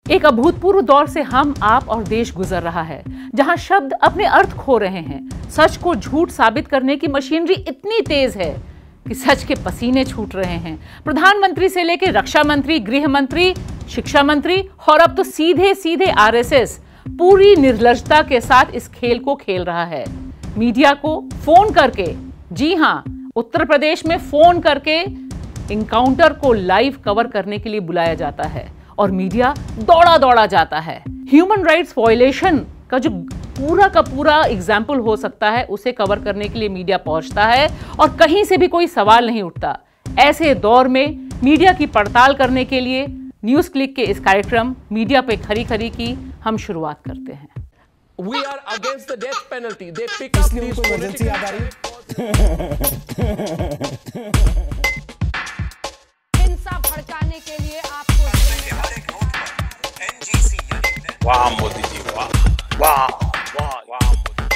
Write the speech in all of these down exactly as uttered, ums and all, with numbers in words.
एक अभूतपूर्व दौर से हम, आप और देश गुजर रहा है, जहां शब्द अपने अर्थ खो रहे हैं। सच को झूठ साबित करने की मशीनरी इतनी तेज है कि सच के पसीने छूट रहे हैं। प्रधानमंत्री से लेकर रक्षा मंत्री, गृह मंत्री, शिक्षा मंत्री और अब तो सीधे सीधे आर एस एस पूरी निर्लजता के साथ इस खेल को खेल रहा है। मीडिया को फोन करके, जी हां, उत्तर प्रदेश में फोन करके इनकाउंटर को लाइव कवर करने के लिए बुलाया जाता है और मीडिया दौड़ा दौड़ा जाता है। ह्यूमन राइट्स वायलेशन का जो पूरा का पूरा एग्जाम्पल हो सकता है उसे कवर करने के लिए मीडिया पहुंचता है और कहीं से भी कोई सवाल नहीं उठता। ऐसे दौर में मीडिया की पड़ताल करने के लिए न्यूज क्लिक के इस कार्यक्रम मीडिया पे खरी खरी की हम शुरुआत करते हैं। We are against the death penalty. They pick up these political... हिंसा भड़काने के लिए आपको हर एक नोट पर एन जी सी यानी वाह मोदी जी वाह वाह वाह वाह।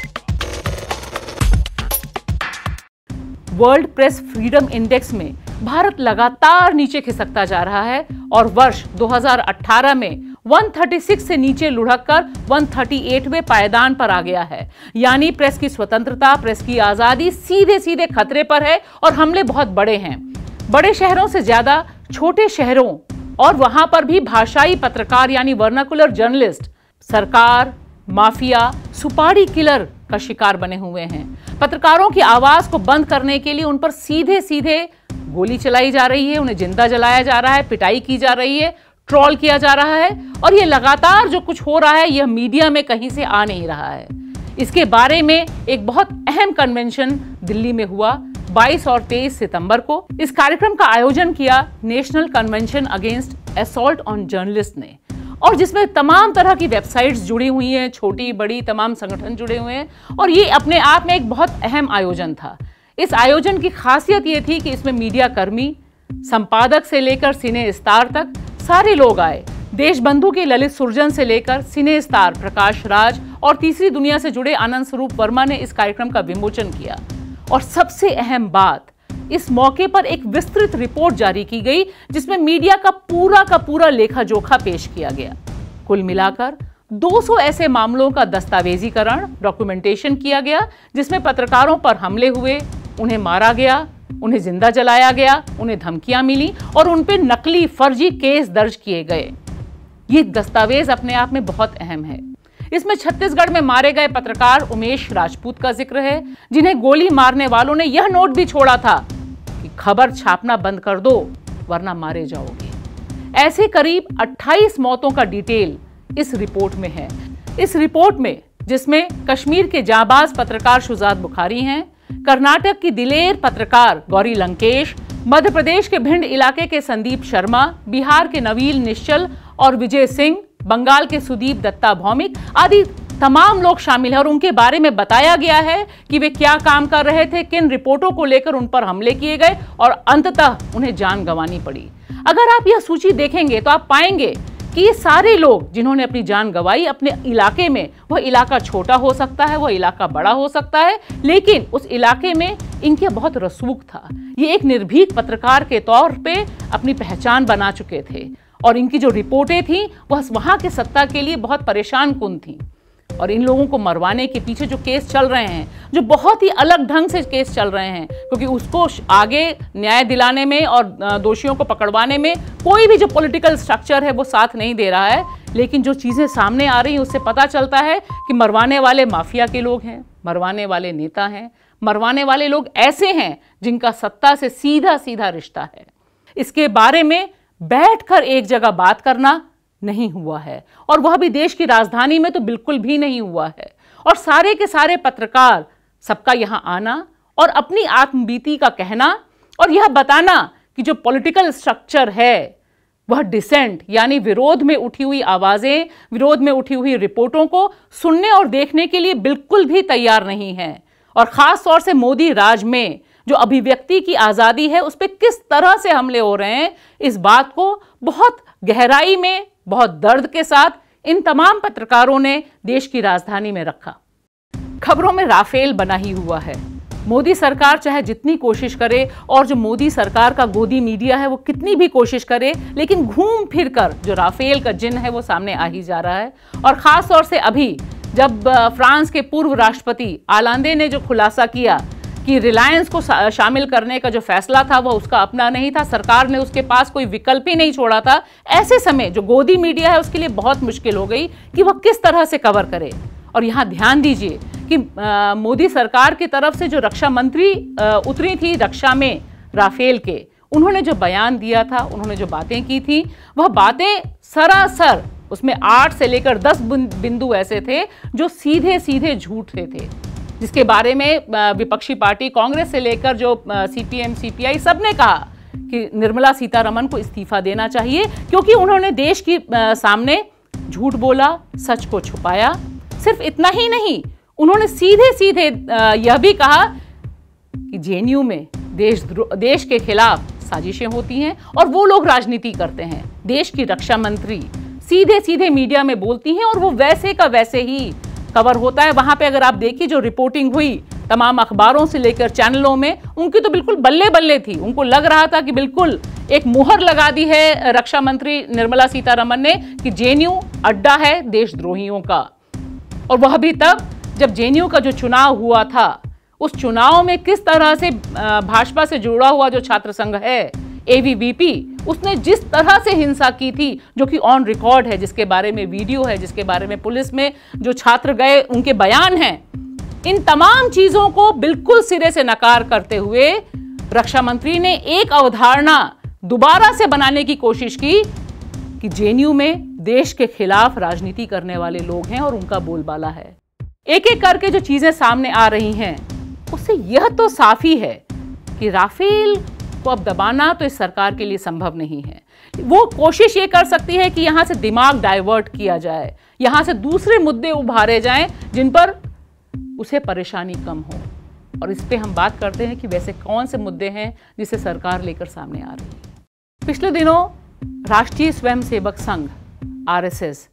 वर्ल्ड प्रेस फ्रीडम इंडेक्स में भारत लगातार नीचे खिसकता जा रहा है और वर्ष दो हज़ार अठारह में एक सौ छत्तीस से नीचे लुढ़ककर एक सौ अड़तीसवें पायदान पर आ गया है। यानी प्रेस की स्वतंत्रता, प्रेस की आजादी सीधे सीधे खतरे पर है और हमले बहुत बड़े हैं। बड़े शहरों से ज्यादा छोटे शहरों और वहां पर भी भाषाई पत्रकार यानी वर्नाकुलर जर्नलिस्ट सरकार, माफिया, सुपारी किलर का शिकार बने हुए हैं। पत्रकारों की आवाज को बंद करने के लिए उन पर सीधे सीधे गोली चलाई जा रही है, उन्हें जिंदा जलाया जा रहा है, पिटाई की जा रही है, ट्रोल किया जा रहा है और ये लगातार जो कुछ हो रहा है यह मीडिया में कहीं से आ नहीं रहा है। इसके बारे में एक बहुत अहम कन्वेंशन दिल्ली में हुआ बाईस और तेईस सितंबर को। इस कार्यक्रम का आयोजन किया national convention against assault on journalist ने और जिसमें तमाम तरह की वेबसाइट्स जुड़ी हुई हैं, छोटी बड़ी तमाम संगठन जुड़े हुए हैं और ये अपने आप में एक बहुत अहम आयोजन था। इस आयोजन की खासियत ये थी कि इसमें मीडिया कर्मी, संपादक से लेकर सिने स्टार तक सारे लोग आए। देशबंधु के ललित सुरजन से लेकर सिने स्टार प्रकाश राज और तीसरी दुनिया से जुड़े आनंद स्वरूप वर्मा ने इस कार्यक्रम का विमोचन किया। और सबसे अहम बात, इस मौके पर एक विस्तृत रिपोर्ट जारी की गई जिसमें मीडिया का पूरा का पूरा लेखा जोखा पेश किया गया। कुल मिलाकर दो सौ ऐसे मामलों का दस्तावेजीकरण, डॉक्यूमेंटेशन किया गया जिसमें पत्रकारों पर हमले हुए, उन्हें मारा गया, उन्हें जिंदा जलाया गया, उन्हें धमकियां मिली और उन पर नकली फर्जी केस दर्ज किए गए। ये दस्तावेज अपने आप में बहुत अहम है। इसमें छत्तीसगढ़ में मारे गए पत्रकार उमेश राजपूत का जिक्र है, जिन्हें गोली मारने वालों ने यह नोट भी छोड़ा था कि खबर छापना बंद कर दो वरना मारे जाओगे। ऐसे करीब अट्ठाईस मौतों का डिटेल इस रिपोर्ट में है। इस रिपोर्ट में, जिसमें कश्मीर के जांबाज पत्रकार शुजात बुखारी हैं, कर्नाटक की दिलेर पत्रकार गौरी लंकेश, मध्य प्रदेश के भिंड इलाके के संदीप शर्मा, बिहार के नवील निश्चल और विजय सिंह, बंगाल के सुदीप दत्ता भौमिक आदि तमाम लोग शामिल हैं और उनके बारे में बताया गया है कि वे क्या काम कर रहे थे, किन रिपोर्टों को लेकर उन पर हमले किए गए और अंततः उन्हें जान गंवानी पड़ी। अगर आप यह सूची देखेंगे तो आप पाएंगे कि ये सारे लोग जिन्होंने अपनी जान गंवाई अपने इलाके में, वह इलाका छोटा हो सकता है, वह इलाका बड़ा हो सकता है, लेकिन उस इलाके में इनके बहुत रसूख था। ये एक निर्भीक पत्रकार के तौर पे अपनी पहचान बना चुके थे और इनकी जो रिपोर्टें थी वह वहां के सत्ता के लिए बहुत परेशान कुन थी। और इन लोगों को मरवाने के पीछे जो केस चल रहे हैं, जो बहुत ही अलग ढंग से केस चल रहे हैं, क्योंकि उसको आगे न्याय दिलाने में और दोषियों को पकड़वाने में कोई भी जो पॉलिटिकल स्ट्रक्चर है वो साथ नहीं दे रहा है। लेकिन जो चीज़ें सामने आ रही हैं उससे पता चलता है कि मरवाने वाले माफिया के लोग हैं, मरवाने वाले नेता हैं, मरवाने वाले लोग ऐसे हैं जिनका सत्ता से सीधा सीधा रिश्ता है। इसके बारे में बैठकर एक जगह बात करना नहीं हुआ है और वह भी देश की राजधानी में तो बिल्कुल भी नहीं हुआ है। और सारे के सारे पत्रकार, सबका यहां आना और अपनी आत्मबीती का कहना और यह बताना कि जो पॉलिटिकल स्ट्रक्चर है वह डिसेंट यानी विरोध में उठी हुई आवाजें, विरोध में उठी हुई रिपोर्टों को सुनने और देखने के लिए बिल्कुल भी तैयार नहीं है। और खास तौर से मोदी राज में जो अभिव्यक्ति की आजादी है उस पर किस तरह से हमले हो रहे हैं, इस बात को बहुत गहराई में, बहुत दर्द के साथ इन तमाम पत्रकारों ने देश की राजधानी में रखा। खबरों में राफेल बना ही हुआ है, मोदी सरकार चाहे जितनी कोशिश करे और जो मोदी सरकार का गोदी मीडिया है वो कितनी भी कोशिश करे, लेकिन घूम फिर कर जो राफेल का जिन है वो सामने आ ही जा रहा है। और ख़ास तौर से अभी जब फ्रांस के पूर्व राष्ट्रपति आलांदे ने जो खुलासा किया कि रिलायंस को शामिल करने का जो फैसला था वो उसका अपना नहीं था, सरकार ने उसके पास कोई विकल्प ही नहीं छोड़ा था, ऐसे समय जो गोदी मीडिया है उसके लिए बहुत मुश्किल हो गई कि वह किस तरह से कवर करे। और यहाँ ध्यान दीजिए कि आ, मोदी सरकार की तरफ से जो रक्षा मंत्री आ, उतरी थी रक्षा में राफेल के, उन्होंने जो बयान दिया था, उन्होंने जो बातें की थी, वह बातें सरासर उसमें आठ से लेकर दस बिंदु ऐसे थे जो सीधे सीधे झूठ थे, थे जिसके बारे में विपक्षी पार्टी कांग्रेस से लेकर जो सीपीएम सीपीआई सब ने कहा कि निर्मला सीतारमण को इस्तीफा देना चाहिए, क्योंकि उन्होंने देश की सामने झूठ बोला, सच को छुपाया। सिर्फ इतना ही नहीं, उन्होंने सीधे सीधे यह भी कहा कि जेएनयू में देश देश के खिलाफ साजिशें होती हैं और वो लोग राजनीति करते हैं। देश की रक्षा मंत्री सीधे सीधे मीडिया में बोलती हैं और वो वैसे का वैसे ही कवर होता है। वहां पे अगर आप देखिए जो रिपोर्टिंग हुई तमाम अखबारों से लेकर चैनलों में, उनकी तो बिल्कुल बल्ले बल्ले थी। उनको लग रहा था कि बिल्कुल एक मुहर लगा दी है रक्षा मंत्री निर्मला सीतारमण ने कि जेएनयू अड्डा है देशद्रोहियों का। और वह भी तब जब जेएनयू का जो चुनाव हुआ था, उस चुनाव में किस तरह से भाजपा से जुड़ा हुआ जो छात्र संघ है एबीवीपी, उसने जिस तरह से हिंसा की थी, जो कि ऑन रिकॉर्ड है, जिसके बारे में वीडियो है, जिसके बारे में पुलिस में जो छात्र गए उनके बयान हैं, इन तमाम चीजों को बिल्कुल सिरे से नकार करते हुए रक्षा मंत्री ने एक अवधारणा दोबारा से बनाने की कोशिश की कि जेएनयू में देश के खिलाफ राजनीति करने वाले लोग हैं और उनका बोलबाला है। एक एक करके जो चीजें सामने आ रही हैं उससे यह तो साफ ही है कि राफेल को अब दबाना तो इस सरकार के लिए संभव नहीं है। वो कोशिश ये कर सकती है कि यहां से दिमाग डाइवर्ट किया जाए, यहां से दूसरे मुद्दे उभारे जाएं जिन पर उसे परेशानी कम हो। और इस पे हम बात करते हैं कि वैसे कौन से मुद्दे हैं जिसे सरकार लेकर सामने आ रही है। पिछले दिनों राष्ट्रीय स्वयंसेवक संघ आरएसएस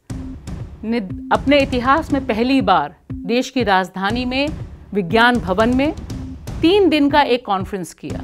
ने अपने इतिहास में पहली बार देश की राजधानी में विज्ञान भवन में तीन दिन का एक कॉन्फ्रेंस किया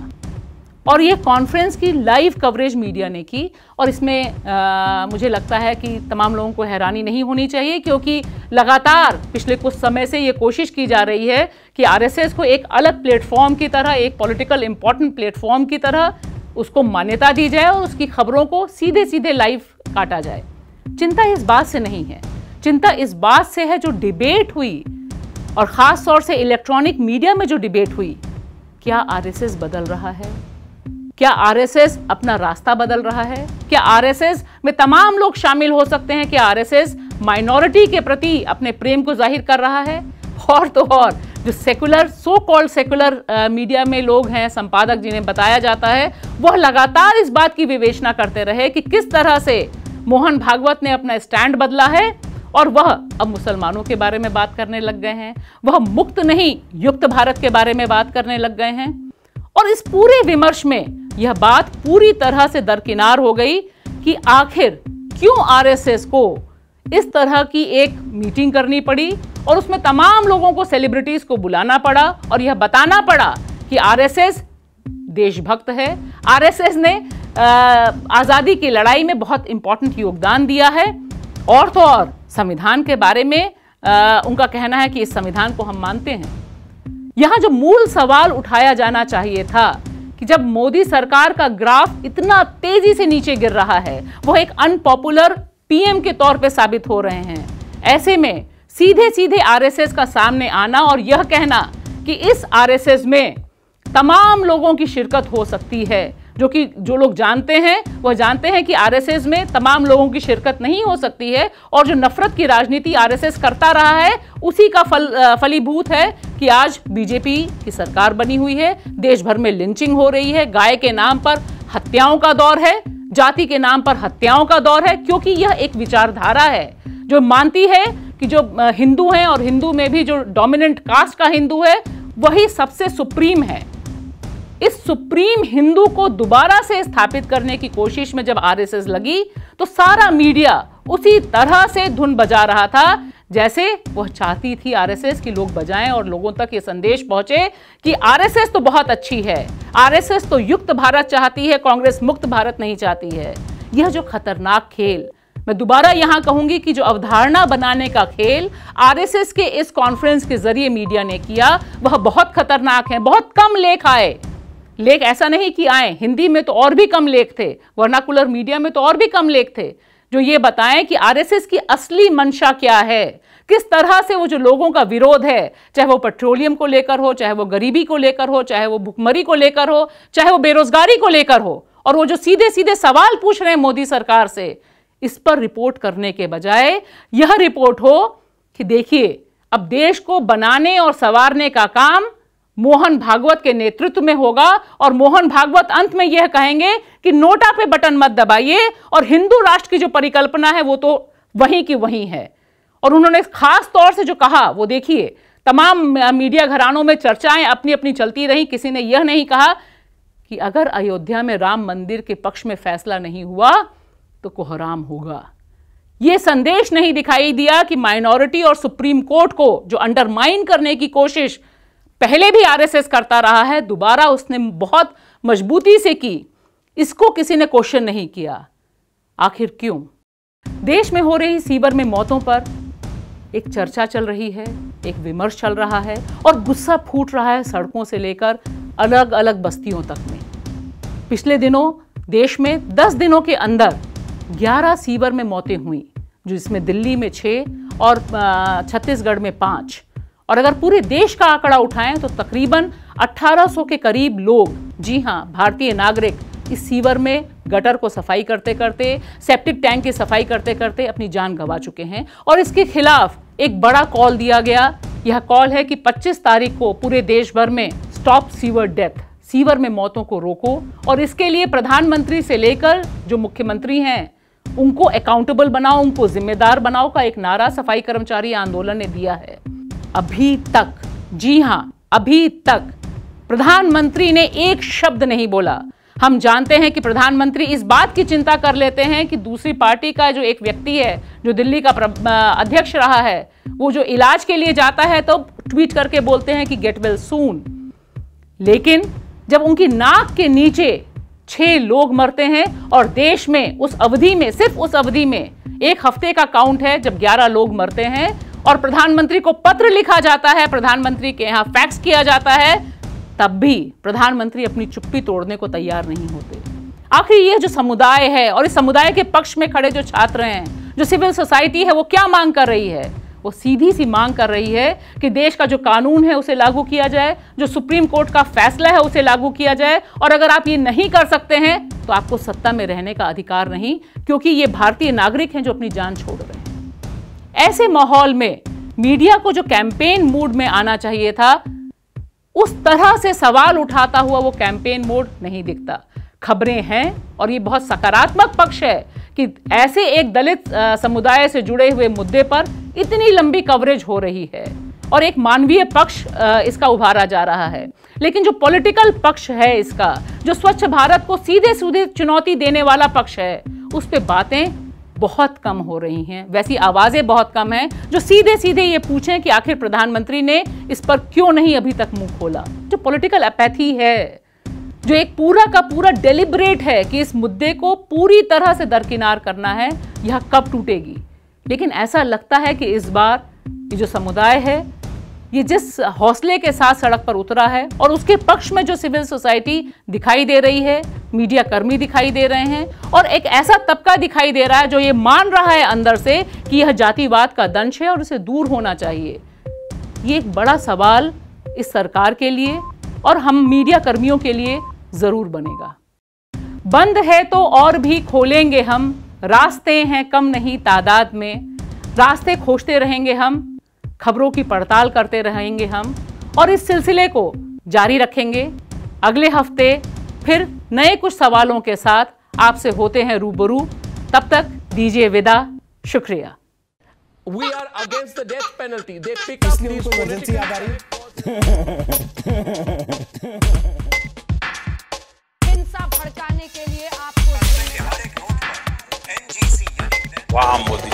और ये कॉन्फ्रेंस की लाइव कवरेज मीडिया ने की। और इसमें आ, मुझे लगता है कि तमाम लोगों को हैरानी नहीं होनी चाहिए, क्योंकि लगातार पिछले कुछ समय से ये कोशिश की जा रही है कि आरएसएस को एक अलग प्लेटफॉर्म की तरह, एक पॉलिटिकल इंपॉर्टेंट प्लेटफॉर्म की तरह उसको मान्यता दी जाए और उसकी खबरों को सीधे सीधे लाइव काटा जाए। चिंता इस बात से नहीं है, चिंता इस बात से है जो डिबेट हुई और ख़ास तौर से इलेक्ट्रॉनिक मीडिया में जो डिबेट हुई, क्या आरएसएस बदल रहा है? क्या आरएसएस अपना रास्ता बदल रहा है? क्या आरएसएस में तमाम लोग शामिल हो सकते हैं? क्या आरएसएस माइनॉरिटी के प्रति अपने प्रेम को जाहिर कर रहा है? और तो और जो secular, so called secular media में लोग हैं, संपादक जिन्हें बताया जाता है, वह लगातार इस बात की विवेचना करते रहे कि किस तरह से मोहन भागवत ने अपना स्टैंड बदला है और वह अब मुसलमानों के बारे में बात करने लग गए हैं, वह मुक्त नहीं युक्त भारत के बारे में बात करने लग गए हैं। और इस पूरे विमर्श में यह बात पूरी तरह से दरकिनार हो गई कि आखिर क्यों आरएसएस को इस तरह की एक मीटिंग करनी पड़ी और उसमें तमाम लोगों को, सेलिब्रिटीज को बुलाना पड़ा और यह बताना पड़ा कि आरएसएस देशभक्त है, आरएसएस ने आज़ादी की लड़ाई में बहुत इंपॉर्टेंट योगदान दिया है। और तो और संविधान के बारे में आ, उनका कहना है कि इस संविधान को हम मानते हैं। यहां जो मूल सवाल उठाया जाना चाहिए था कि जब मोदी सरकार का ग्राफ इतना तेजी से नीचे गिर रहा है, वह एक अनपॉपुलर पीएम के तौर पे साबित हो रहे हैं, ऐसे में सीधे सीधे आरएसएस का सामने आना और यह कहना कि इस आरएसएस में तमाम लोगों की शिरकत हो सकती है, जो कि जो लोग जानते हैं वह जानते हैं कि आरएसएस में तमाम लोगों की शिरकत नहीं हो सकती है। और जो नफरत की राजनीति आरएसएस करता रहा है, उसी का फल फलीभूत है कि आज बीजेपी की सरकार बनी हुई है, देश भर में लिंचिंग हो रही है, गाय के नाम पर हत्याओं का दौर है, जाति के नाम पर हत्याओं का दौर है, क्योंकि यह एक विचारधारा है जो मानती है कि जो हिंदू हैं और हिंदू में भी जो डोमिनेंट कास्ट का हिंदू है वही सबसे सुप्रीम है। इस सुप्रीम हिंदू को दोबारा से स्थापित करने की कोशिश में जब आरएसएस लगी तो सारा मीडिया उसी तरह से धुन बजा रहा था जैसे वह चाहती थी आरएसएस की लोग बजाएं और लोगों तक ये संदेश पहुंचे कि आरएसएस तो बहुत अच्छी है, आरएसएस तो युक्त भारत चाहती है, कांग्रेस मुक्त भारत नहीं चाहती है। यह जो खतरनाक खेल, मैं दोबारा यहां कहूंगी कि जो अवधारणा बनाने का खेल आरएसएस के इस कॉन्फ्रेंस के जरिए मीडिया ने किया, वह बहुत खतरनाक है। बहुत कम लेख आए, लेख ऐसा नहीं कि आए, हिंदी में तो और भी कम लेख थे, वर्नाकुलर मीडिया में तो और भी कम लेख थे, जो ये बताएं कि आरएसएस की असली मंशा क्या है, किस तरह से वो जो लोगों का विरोध है, चाहे वो पेट्रोलियम को लेकर हो, चाहे वो गरीबी को लेकर हो, चाहे वो भुखमरी को लेकर हो, चाहे वो बेरोजगारी को लेकर हो, और वो जो सीधे सीधे सवाल पूछ रहे हैं मोदी सरकार से, इस पर रिपोर्ट करने के बजाय यह रिपोर्ट हो कि देखिए अब देश को बनाने और संवारने का काम मोहन भागवत के नेतृत्व में होगा, और मोहन भागवत अंत में यह कहेंगे कि नोटा पे बटन मत दबाइए, और हिंदू राष्ट्र की जो परिकल्पना है वो तो वहीं की वहीं है। और उन्होंने खास तौर से जो कहा वो देखिए, तमाम मीडिया घरानों में चर्चाएं अपनी अपनी चलती रहीं, किसी ने यह नहीं कहा कि अगर अयोध्या में राम मंदिर के पक्ष में फैसला नहीं हुआ तो कोहराम होगा। यह संदेश नहीं दिखाई दिया कि माइनॉरिटी और सुप्रीम कोर्ट को जो अंडरमाइन करने की कोशिश पहले भी आरएसएस करता रहा है, दोबारा उसने बहुत मजबूती से की, इसको किसी ने क्वेश्चन नहीं किया। आखिर क्यों? देश में हो रही सीवर में मौतों पर एक चर्चा चल रही है, एक विमर्श चल रहा है, और गुस्सा फूट रहा है सड़कों से लेकर अलग अलग बस्तियों तक में। पिछले दिनों देश में दस दिनों के अंदर ग्यारह सीवर में मौतें हुई, जो इसमें दिल्ली में छः और छत्तीसगढ़ में पाँच, और अगर पूरे देश का आंकड़ा उठाएं तो तकरीबन अठारह सौ के करीब लोग, जी हाँ, भारतीय नागरिक इस सीवर में गटर को सफाई करते करते, सेप्टिक टैंक की सफाई करते करते अपनी जान गंवा चुके हैं। और इसके खिलाफ एक बड़ा कॉल दिया गया। यह कॉल है कि पच्चीस तारीख को पूरे देश भर में स्टॉप सीवर डेथ, सीवर में मौतों को रोको, और इसके लिए प्रधानमंत्री से लेकर जो मुख्यमंत्री हैं उनको अकाउंटेबल बनाओ, उनको जिम्मेदार बनाओ का एक नारा सफाई कर्मचारी आंदोलन ने दिया है। अभी तक, जी हां, अभी तक प्रधानमंत्री ने एक शब्द नहीं बोला। हम जानते हैं कि प्रधानमंत्री इस बात की चिंता कर लेते हैं कि दूसरी पार्टी का जो एक व्यक्ति है, जो दिल्ली का अध्यक्ष रहा है, वो जो इलाज के लिए जाता है तो ट्वीट करके बोलते हैं कि गेट वेल सून। लेकिन जब उनकी नाक के नीचे छह लोग मरते हैं, और देश में उस अवधि में, सिर्फ उस अवधि में एक हफ्ते का काउंट है जब ग्यारह लोग मरते हैं, और प्रधानमंत्री को पत्र लिखा जाता है, प्रधानमंत्री के यहां फैक्स किया जाता है, तब भी प्रधानमंत्री अपनी चुप्पी तोड़ने को तैयार नहीं होते। आखिर यह जो समुदाय है और इस समुदाय के पक्ष में खड़े जो छात्र हैं, जो सिविल सोसाइटी है, वो क्या मांग कर रही है? वो सीधी सी मांग कर रही है कि देश का जो कानून है उसे लागू किया जाए, जो सुप्रीम कोर्ट का फैसला है उसे लागू किया जाए, और अगर आप ये नहीं कर सकते हैं तो आपको सत्ता में रहने का अधिकार नहीं, क्योंकि ये भारतीय नागरिक हैं जो अपनी जान छोड़ रहे हैं। ऐसे माहौल में मीडिया को जो कैंपेन मूड में आना चाहिए था, उस तरह से सवाल उठाता हुआ वो कैंपेन मोड नहीं दिखता। खबरें हैं, और ये बहुत सकारात्मक पक्ष है कि ऐसे एक दलित समुदाय से जुड़े हुए मुद्दे पर इतनी लंबी कवरेज हो रही है, और एक मानवीय पक्ष इसका उभारा जा रहा है। लेकिन जो पॉलिटिकल पक्ष है इसका, जो स्वच्छ भारत को सीधे सीधे चुनौती देने वाला पक्ष है, उस पर बातें बहुत कम हो रही हैं। वैसी आवाजें बहुत कम हैं जो सीधे सीधे ये पूछें कि आखिर प्रधानमंत्री ने इस पर क्यों नहीं अभी तक मुंह खोला। जो पॉलिटिकल अपैथी है, जो एक पूरा का पूरा डेलिब्रेट है कि इस मुद्दे को पूरी तरह से दरकिनार करना है, यह कब टूटेगी? लेकिन ऐसा लगता है कि इस बार ये जो समुदाय है, ये जिस हौसले के साथ सड़क पर उतरा है, और उसके पक्ष में जो सिविल सोसाइटी दिखाई दे रही है, मीडिया कर्मी दिखाई दे रहे हैं, और एक ऐसा तबका दिखाई दे रहा है जो ये मान रहा है अंदर से कि यह जातिवाद का दंश है और इसे दूर होना चाहिए। ये एक बड़ा सवाल इस सरकार के लिए और हम मीडिया कर्मियों के लिए जरूर बनेगा। बंद है तो और भी खोलेंगे हम, रास्ते हैं कम नहीं तादाद में, रास्ते खोजते रहेंगे हम, खबरों की पड़ताल करते रहेंगे हम, और इस सिलसिले को जारी रखेंगे। अगले हफ्ते फिर नए कुछ सवालों के साथ आपसे होते हैं रूबरू। तब तक दीजिए विदा। शुक्रिया। We are against the death penalty. They pick up these emergency याद आ रही हिंसा भड़काने के लिए आपको हर एक नोट पर एनजीसी यानी वाह मोदी